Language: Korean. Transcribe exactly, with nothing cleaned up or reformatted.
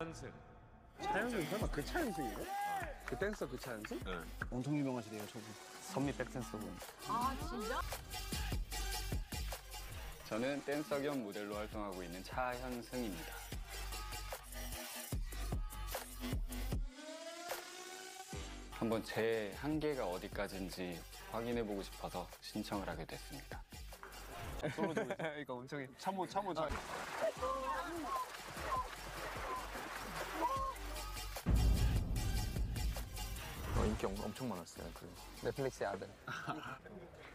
차현승. 차현승 설마 그 차현승이에요? 그 댄서 그 차현승? 네. 엄청 유명하시대요 저분. 선미 백댄서분. 아 진짜? 저는 댄서 겸 모델로 활동하고 있는 차현승입니다. 한번 제 한계가 어디까지인지 확인해보고 싶어서 신청을 하게 됐습니다. 이거 엄청 참모 참모 잘. 어, 인기 엄- 엄청 많았어요. 그 넷플릭스의 아들.